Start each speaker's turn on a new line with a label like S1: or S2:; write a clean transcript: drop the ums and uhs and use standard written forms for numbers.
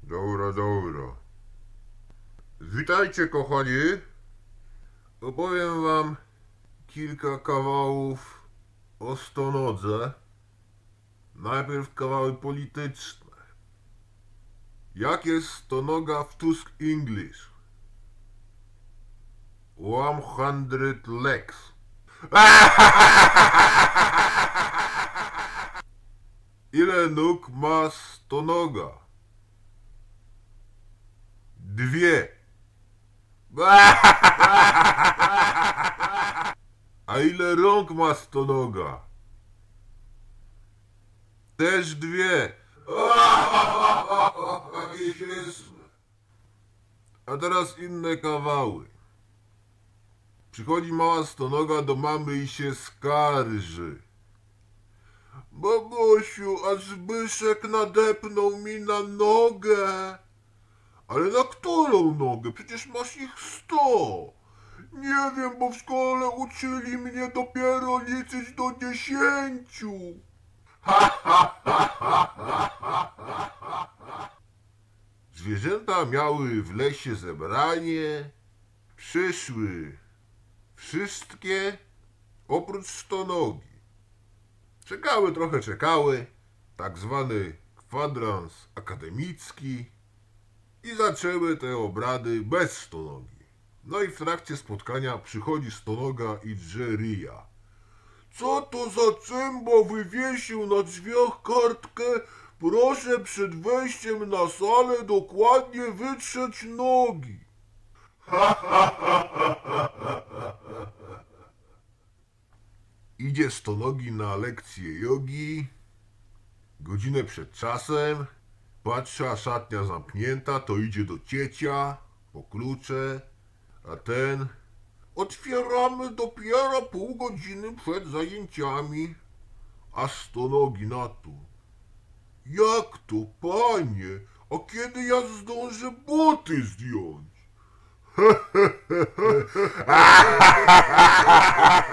S1: Dobra, dobra. Witajcie, kochani. Opowiem wam kilka kawałów o stonodze. Najpierw kawały polityczne. Jak jest stonoga w Tusk English? 100 legs. Ile nóg ma stonoga? 2. A ile rąk ma stonoga? Też 2. A teraz inne kawały. Przychodzi mała stonoga do mamy i się skarży. Babosiu, a Zbyszek nadepnął mi na nogę. Ale na którą nogę? Przecież masz ich 100. Nie wiem, bo w szkole uczyli mnie dopiero liczyć do 10. Zwierzęta miały w lesie zebranie. Przyszły wszystkie oprócz stonogi. Czekały, tak zwany kwadrans akademicki i zaczęły te obrady bez stonogi. No i w trakcie spotkania przychodzi stonoga i drze ryja. Co to za cymbo wywiesił na drzwiach kartkę? Proszę przed wejściem na salę dokładnie wytrzeć nogi. Idzie stonogi na lekcję jogi. Godzinę przed czasem. Patrzy, a szatnia zamknięta, to idzie do ciecia po klucze, a ten... Otwieramy dopiero pół godziny przed zajęciami. A stonogi na to. Jak to, panie? A kiedy ja zdążę buty zdjąć?